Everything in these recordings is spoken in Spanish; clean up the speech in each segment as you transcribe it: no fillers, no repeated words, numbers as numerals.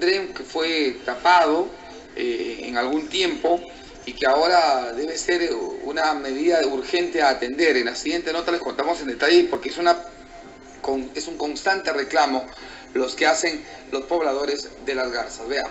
tren que fue tapado en algún tiempo y que ahora debe ser una medida urgente a atender. En la siguiente nota les contamos en detalle porque es un constante reclamo los que hacen los pobladores de Las Garzas. Veamos.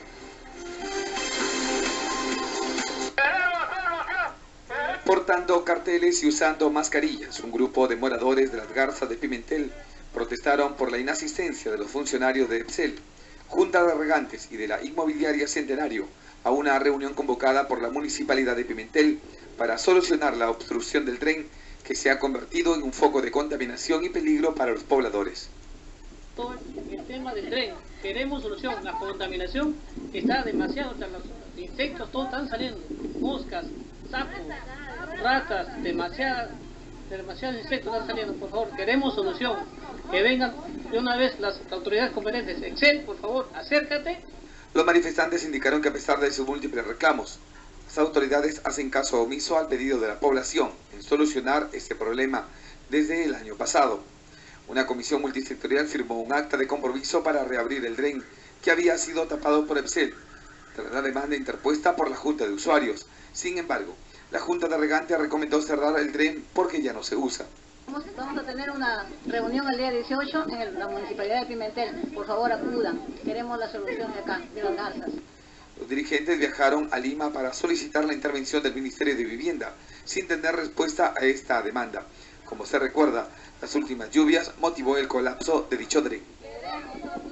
Portando carteles y usando mascarillas, un grupo de moradores de Las Garzas de Pimentel protestaron por la inasistencia de los funcionarios de EPSEL, Junta de Regantes y de la Inmobiliaria Centenario a una reunión convocada por la Municipalidad de Pimentel para solucionar la obstrucción del tren que se ha convertido en un foco de contaminación y peligro para los pobladores. Todo el tema del tren, queremos solución. La contaminación está demasiado, o sea, los insectos todos están saliendo, moscas, sapos, ratas, demasiados insectos están saliendo. Por favor, queremos solución, que vengan de una vez las autoridades competentes. Excel, por favor, acércate. Los manifestantes indicaron que a pesar de sus múltiples reclamos, las autoridades hacen caso omiso al pedido de la población en solucionar este problema desde el año pasado. Una comisión multisectorial firmó un acta de compromiso para reabrir el tren que había sido tapado por EPSEL, tras la demanda interpuesta por la Junta de Usuarios. Sin embargo, la Junta de Regantes recomendó cerrar el tren porque ya no se usa. Vamos a tener una reunión el día 18 en la Municipalidad de Pimentel. Por favor, acudan. Queremos la solución de acá, de Las Garzas. Los dirigentes viajaron a Lima para solicitar la intervención del Ministerio de Vivienda, sin tener respuesta a esta demanda. Como se recuerda, las últimas lluvias motivó el colapso de dicho tren.